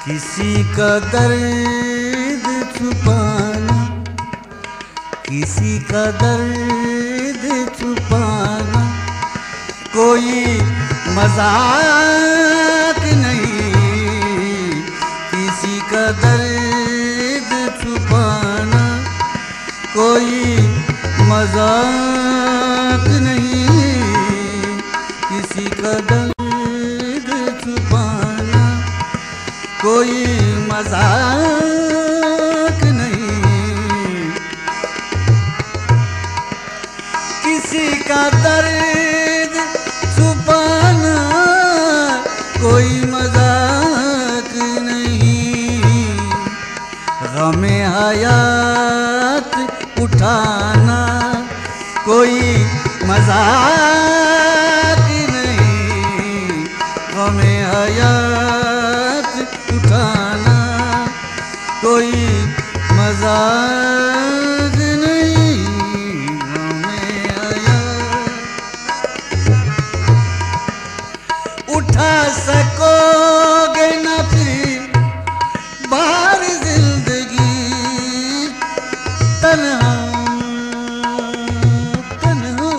किसी का दर्द छुपाना, किसी का दर्द छुपाना कोई मजाक नहीं। किसी का दर्द छुपाना कोई मजाक नहीं। किसी का दर्द छुपाना कोई मजाक नहीं। किसी का दर्द छुपाना कोई मजाक नहीं। गमे हयात उठाना कोई मजाक नहीं। गमे हयात उठाना कोई मजाक नहीं। गमे हयात उठा सकोगे न फिर बाहर जिंदगी तन्हा तन्हा।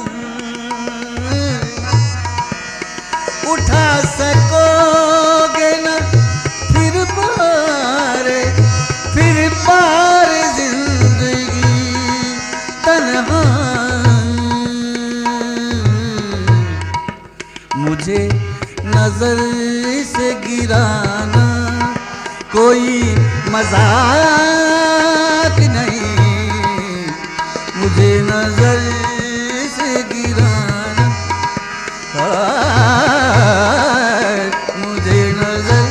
उठा सकोगे न फिर बाहर जिंदगी तन्हा। मुझे नजर से गिराना कोई मजाक नहीं। मुझे नजर से गिराना मुझे नजर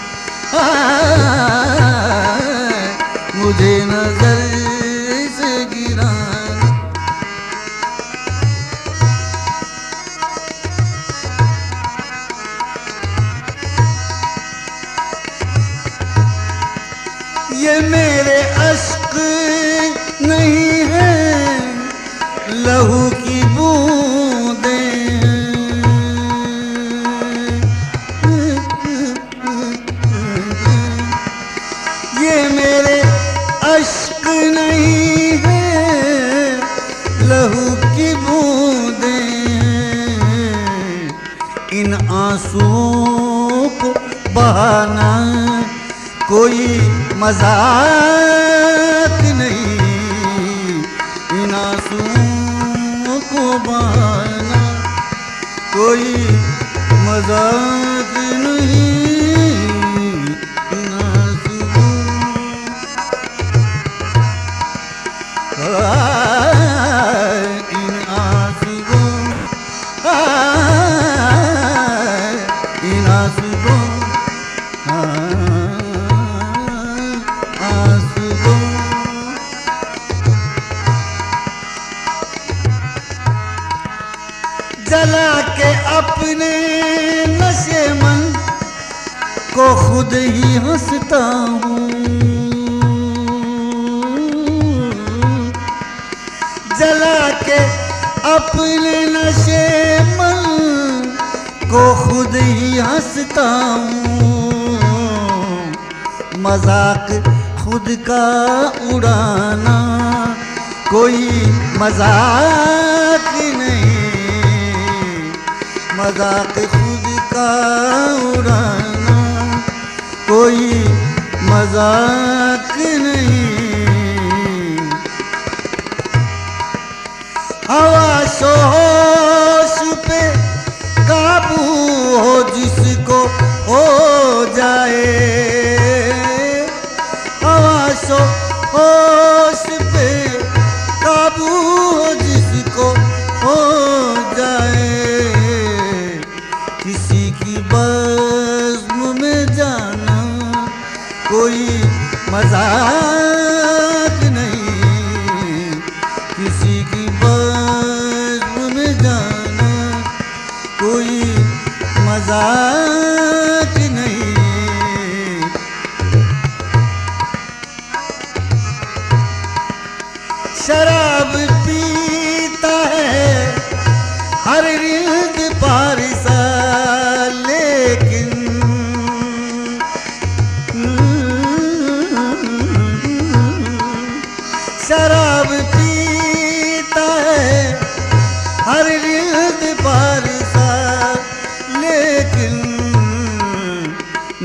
मुझे नजर से गिराना। ये मेरे अश्क नहीं है लहू की बूंदें। ये मेरे अश्क नहीं है लहू की बूंदें। इन आंसुओं को बहाना कोई मजाक नहीं। इन आंसुओं को बहाना कोई मजाक नहीं। इन आंसुओं इन आंसुओं इन आंसुओं जला के अपने नशे मन को खुद ही हंसता हूँ। जला के अपने नशे मन को खुद ही हंसता हूँ। मजाक खुद का उड़ाना कोई मजाक नहीं। मजाक खुद का उड़ाना कोई मजाक नहीं। हवा होश पे काबू हो जिसको हो जाए। हवा होश पे काबू हो जिसको हो जाए। किसी की बज़्म में जाना कोई मजाक नहीं। किसी की बज़्म में जाना कोई मजाक नहीं। शराब पीता है हर रिंद पारिसा, लेकिन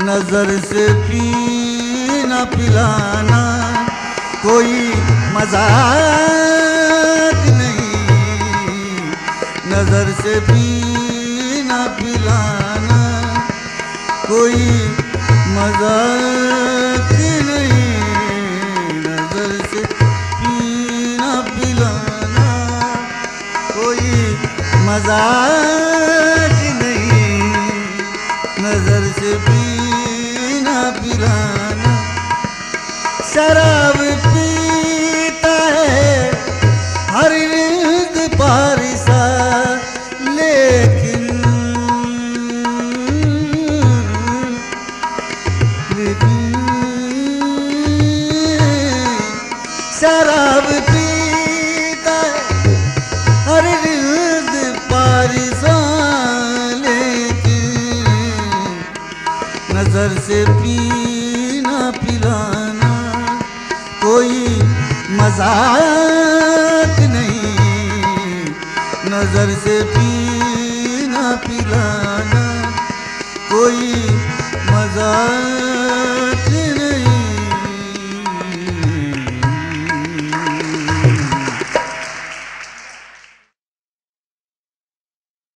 नजर से पीना पिलाना कोई मजाक नहीं, नजर से पीना पिलाना कोई मजाक नहीं, नजर से पीना पिलाना कोई मजाक नहीं, नजर से पीना पिलाना। शराब पीता है हर रिंद पारिसा, लेकिन शराब पीता है हर रिंद पारिसा, लेकिन नजर से पीना पिलाना कोई मजाक नहीं, नजर से पीना पिलाना कोई मजाक